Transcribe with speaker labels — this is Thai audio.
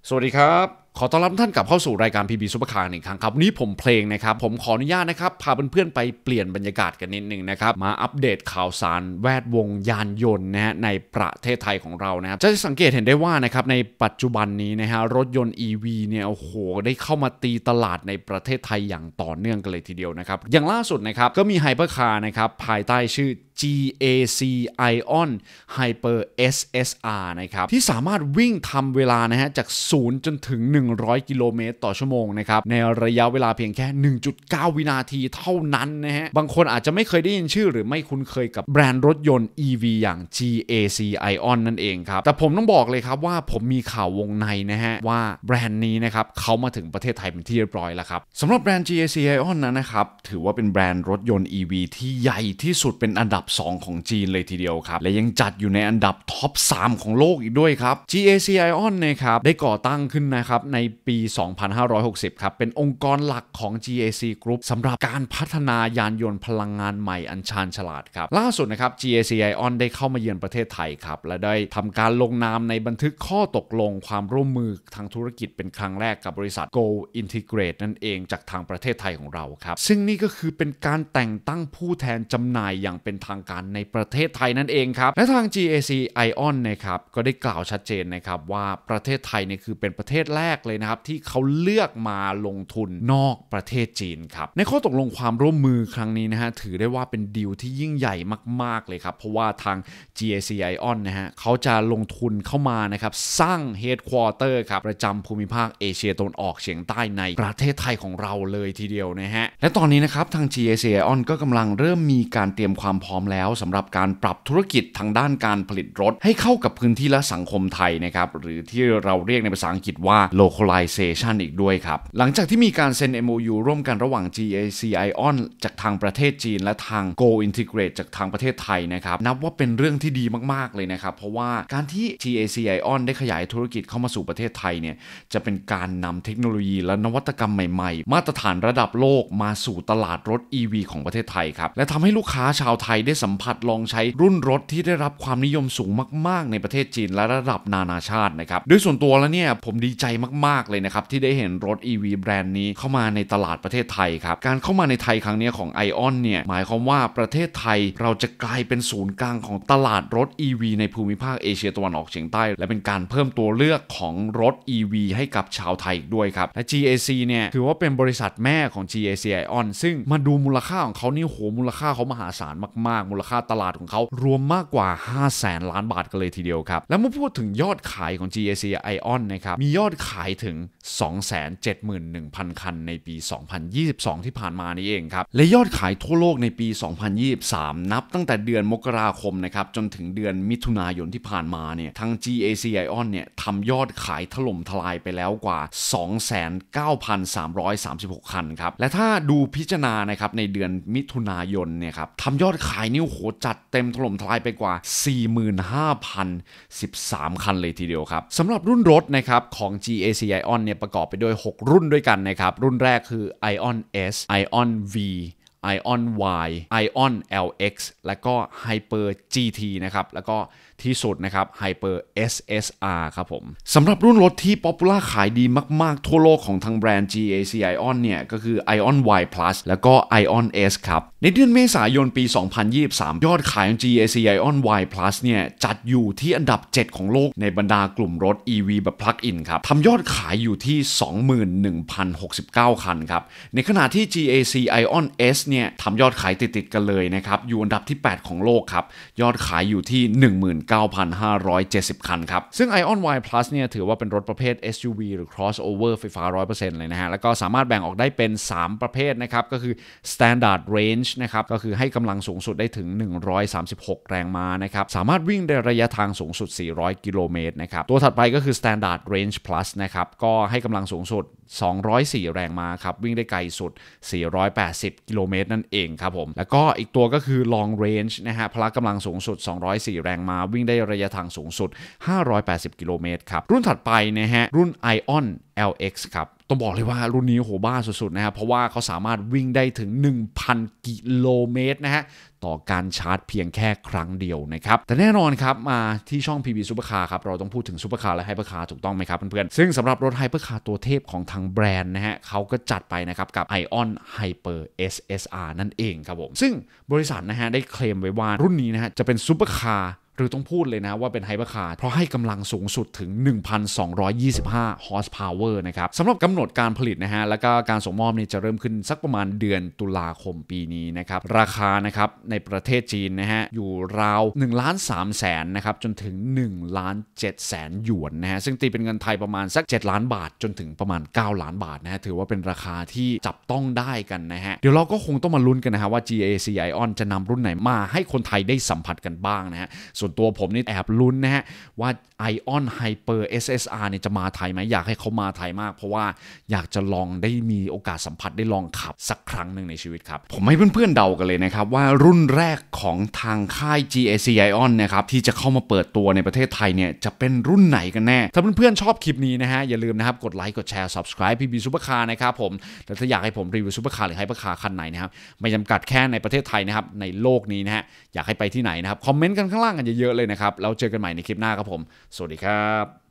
Speaker 1: สวัสดีครับขอต้อนรับท่านกลับเข้าสู่รายการ PB Supercar อีกครั้งครับวันนี้ผมเพลงนะครับผมขออนุญาตนะครับพาเพื่อนๆไปเปลี่ยนบรรยากาศกันนิดนึงนะครับมาอัปเดตข่าวสารแวดวงยานยนต์นะฮะในประเทศไทยของเรานะครับจะสังเกตเห็นได้ว่านะครับในปัจจุบันนี้นะฮะรถยนต์ EV เนี่ยโอ้โหได้เข้ามาตีตลาดในประเทศไทยอย่างต่อเนื่องกันเลยทีเดียวนะครับอย่างล่าสุดนะครับก็มีไฮเปอร์คาร์นะครับภายใต้ชื่อGAC Ion Hyper SSR นะครับที่สามารถวิ่งทำเวลานะฮะจาก0จนถึง100กิโลเมตรต่อชั่วโมงนะครับในระยะเวลาเพียงแค่ 1.9 วินาทีเท่านั้นนะฮะบางคนอาจจะไม่เคยได้ยินชื่อหรือไม่คุ้นเคยกับแบรนด์รถยนต์ EV อย่าง GAC Ion นั่นเองครับแต่ผมต้องบอกเลยครับว่าผมมีข่าววงในนะฮะว่าแบรนด์นี้นะครับเขามาถึงประเทศไทยเป็นที่เรียบร้อยแล้วครับสำหรับแบรนด์ GAC Ion นั้นนะครับถือว่าเป็นแบรนด์รถยนต์ EV ที่ใหญ่ที่สุดเป็นอันดับ2ของจีนเลยทีเดียวครับและยังจัดอยู่ในอันดับท็อป3ของโลกอีกด้วยครับ GAC Ion นะครับได้ก่อตั้งขึ้นนะครับในปี 2560 ครับเป็นองค์กรหลักของ GAC Group สำหรับการพัฒนายานยนต์พลังงานใหม่อันชาญฉลาดครับล่าสุดนะครับ GAC Ion ได้เข้ามาเยือนประเทศไทยครับและได้ทำการลงนามในบันทึกข้อตกลงความร่วมมือทางธุรกิจเป็นครั้งแรกกับบริษัท Go Integrate นั่นเองจากทางประเทศไทยของเราครับซึ่งนี่ก็คือเป็นการแต่งตั้งผู้แทนจำหน่ายอย่างเป็นทางการในประเทศไทยนั่นเองครับและทาง GAC Ion นะครับก็ได้กล่าวชัดเจนนะครับว่าประเทศไทยเนี่ยคือเป็นประเทศแรกเลยนะครับที่เขาเลือกมาลงทุนนอกประเทศจีนครับในข้อตกลงความร่วมมือครั้งนี้นะฮะถือได้ว่าเป็นดีลที่ยิ่งใหญ่มากๆเลยครับเพราะว่าทาง GAC Ion นะฮะเขาจะลงทุนเข้ามานะครับสร้าง Headquarter ครับประจำภูมิภาคเอเชียตะวันออกเฉียงใต้ในประเทศไทยของเราเลยทีเดียวนะฮะและตอนนี้นะครับทาง GAC Ion ก็กำลังเริ่มมีการเตรียมความพร้อมแล้วสำหรับการปรับธุรกิจทางด้านการผลิตรถให้เข้ากับพื้นที่และสังคมไทยนะครับหรือที่เราเรียกในภาษาอังกฤษว่า localization อีกด้วยครับหลังจากที่มีการเซ็น MOU ร่วมกันระหว่าง GAC Ion จากทางประเทศจีนและทาง Go Integrate จากทางประเทศไทยนะครับนับว่าเป็นเรื่องที่ดีมากๆเลยนะครับเพราะว่าการที่ GAC Ion ได้ขยายธุรกิจเข้ามาสู่ประเทศไทยเนี่ยจะเป็นการนำเทคโนโลยีและนวัตกรรมใหม่ๆมาตรฐานระดับโลกมาสู่ตลาดรถ EV ของประเทศไทยครับและทำให้ลูกค้าชาวไทยได้สัมผัสลองใช้รุ่นรถที่ได้รับความนิยมสูงมากๆในประเทศจีนและระดับนานาชาตินะครับโดยส่วนตัวแล้วเนี่ยผมดีใจมากๆเลยนะครับที่ได้เห็นรถ EV แบรนด์นี้เข้ามาในตลาดประเทศไทยครับการเข้ามาในไทยครั้งนี้ของ Ion เนี่ยหมายความว่าประเทศไทยเราจะกลายเป็นศูนย์กลางของตลาดรถ EV ในภูมิภาคเอเชียตะวันออกเฉียงใต้และเป็นการเพิ่มตัวเลือกของรถ EV ให้กับชาวไทยด้วยครับและ GAC เนี่ยถือว่าเป็นบริษัทแม่ของ GAC Ion ซึ่งมาดูมูลค่าของเขานี่โหมูลค่าเขามหาศาลมากๆมูลค่าตลาดของเขารวมมากกว่า 500,000 ล้านบาทกันเลยทีเดียวครับแล้วเมื่อพูดถึงยอดขายของ GAC Ion นะครับมียอดขายถึง 271,000 คันในปี 2022 ที่ผ่านมานี่เองครับและยอดขายทั่วโลกในปี 2023 นับตั้งแต่เดือนมกราคมนะครับจนถึงเดือนมิถุนายนที่ผ่านมาเนี่ยทาง GAC Ion เนี่ยทำยอดขายถล่มทลายไปแล้วกว่า 29,336 คันครับและถ้าดูพิจารณานะครับในเดือนมิถุนายนเนี่ยครับทำยอดขายนี่โหจัดเต็มถล่มทลายไปกว่า 45,013 คันเลยทีเดียวครับสำหรับรุ่นรถนะครับของ GAC Ion เนี่ยประกอบไปด้วย6รุ่นด้วยกันนะครับรุ่นแรกคือ Ion S Ion V Ion Y Ion LX และก็ Hyper GT นะครับแล้วก็ที่สุดนะครับ Hyper SSR ครับผมสำหรับรุ่นรถที่ป๊อปปูล่าขายดีมากๆทั่วโลกของทางแบรนด์ GAC Ion เนี่ยก็คือ Ion Y Plus แล้วก็ Ion S ครับในเดือนเมษายนปี 2023 ยอดขายของ GAC Ion Y Plus เนี่ยจัดอยู่ที่อันดับ 7 ของโลกในบรรดากลุ่มรถ EV แบบ Plug-in ครับทำยอดขายอยู่ที่ 21,069 คันครับในขณะที่ GAC Ion S เนี่ยทำยอดขายติดๆกันเลยนะครับอยู่อันดับที่ 8 ของโลกครับยอดขายอยู่ที่ 19,570 คันครับซึ่ง Ion Y Plus เนี่ยถือว่าเป็นรถประเภท SUV หรือ crossover ไฟฟ้า 100% เลยนะฮะแล้วก็สามารถแบ่งออกได้เป็น 3 ประเภทนะครับก็คือ Standard Range นะครับก็คือให้กำลังสูงสุดได้ถึง 136 แรงม้านะครับสามารถวิ่งในระยะทางสูงสุด 400 กิโลเมตรนะครับตัวถัดไปก็คือ Standard Range Plus นะครับก็ให้กำลังสูงสุด 204 แรงม้าครับวิ่งได้ไกลสุด 480 กิโลเมตรนั่นเองครับผมแล้วก็อีกตัวก็คือ Long Range นะฮะพละกำลังสูงสุด 204 แรงม้าวิ่งได้ระยะทางสูงสุด 580 กิโลเมตรครับรุ่นถัดไปนะฮะรุ่น Ion LX ครับต้องบอกเลยว่ารุ่นนี้โหบ้าสุดๆนะครับเพราะว่าเขาสามารถวิ่งได้ถึง 1,000 กิโลเมตรนะฮะต่อการชาร์จเพียงแค่ครั้งเดียวนะครับแต่แน่นอนครับมาที่ช่อง PB Supercar ครับเราต้องพูดถึงซูเปอร์คาร์และไฮเปอร์คาร์ถูกต้องไหมครับเพื่อนๆซึ่งสำหรับรถไฮเปอร์คาร์ตัวเทพของทางแบรนด์นะฮะเขาก็จัดไปนะครับกับ ION Hyper SSR นั่นเองครับผมซึ่งบริษัทนะฮะได้เคลมไว้ว่ารุ่นนี้นะฮะจะเป็นซูเปอร์คาร์หรือต้องพูดเลยนะว่าเป็นไฮเปอร์คาร์เพราะให้กำลังสูงสุดถึง 1,225 horsepower นะครับสำหรับกำหนดการผลิตนะฮะแล้วก็การส่งมอบนี่จะเริ่มขึ้นสักประมาณเดือนตุลาคมปีนี้นะครับราคานะครับในประเทศจีนนะฮะอยู่ราว1,300,000นะครับจนถึง1,700,000หยวนนะฮะซึ่งตีเป็นเงินไทยประมาณสัก7ล้านบาทจนถึงประมาณ9ล้านบาทนะฮะถือว่าเป็นราคาที่จับต้องได้กันนะฮะเดี๋ยวเราก็คงต้องมาลุ้นกันนะฮะว่า GAC ION จะนำรุ่นไหนมาให้คนไทยได้สัมผัสกันบ้างนะฮะส่วนตัวผมนี่แอบลุ้นนะฮะว่า ION Hyper SSR เนี่ยจะมาไทยไหมอยากให้เขามาไทยมากเพราะว่าอยากจะลองได้มีโอกาสสัมผัสได้ลองขับสักครั้งหนึ่งในชีวิตครับผมให้เพื่อนๆเดากันเลยนะครับว่ารุ่นแรกของทางค่าย GAC ION นะครับที่จะเข้ามาเปิดตัวในประเทศไทยเนี่ยจะเป็นรุ่นไหนกันแน่ถ้าเพื่อนๆชอบคลิปนี้นะฮะอย่าลืมนะครับกดไลค์กดแชร์ Subscribe PB Supercar นะครับผมแล้วถ้าอยากให้ผมรีวิวซูเปอร์คาร์หรือไฮเปอร์คาร์คันไหนนะครับไม่จำกัดแค่ในประเทศไทยนะครับในโลกนี้นะฮะอยากให้ไปที่ไหนนะครับคอมเมนต์กันข้างล่างกันเยอะๆเลยนะครับแล้วเจอกันใหม่ในคลิปหน้าครับผมสวัสดีครับ